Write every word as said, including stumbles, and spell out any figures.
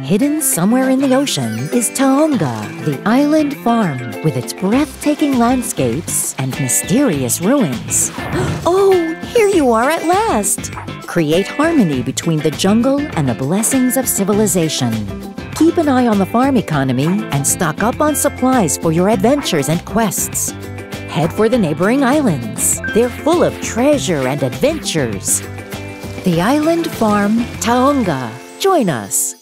Hidden somewhere in the ocean is Taonga, the island farm with its breathtaking landscapes and mysterious ruins. Oh, here you are at last! Create harmony between the jungle and the blessings of civilization. Keep an eye on the farm economy and stock up on supplies for your adventures and quests. Head for the neighboring islands. They're full of treasure and adventures. The Island Farm, Taonga. Join us.